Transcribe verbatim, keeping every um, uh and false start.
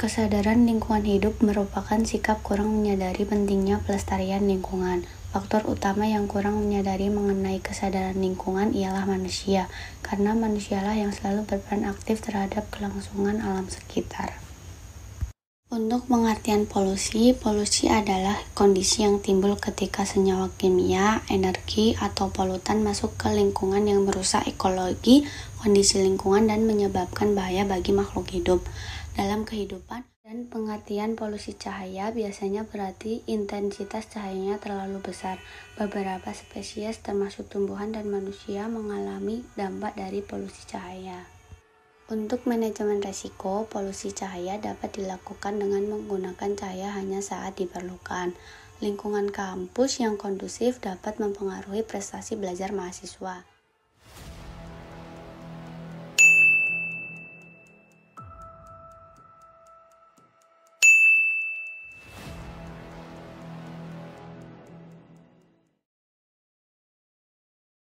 Kesadaran lingkungan hidup merupakan sikap kurang menyadari pentingnya pelestarian lingkungan. Faktor utama yang kurang menyadari mengenai kesadaran lingkungan ialah manusia, karena manusialah yang selalu berperan aktif terhadap kelangsungan alam sekitar. Untuk pengertian polusi, polusi adalah kondisi yang timbul ketika senyawa kimia, energi, atau polutan masuk ke lingkungan yang merusak ekologi, kondisi lingkungan, dan menyebabkan bahaya bagi makhluk hidup. Dalam kehidupan dan pengertian polusi cahaya biasanya berarti intensitas cahayanya terlalu besar. Beberapa spesies termasuk tumbuhan dan manusia mengalami dampak dari polusi cahaya. Untuk manajemen risiko, polusi cahaya dapat dilakukan dengan menggunakan cahaya hanya saat diperlukan. Lingkungan kampus yang kondusif dapat mempengaruhi prestasi belajar mahasiswa.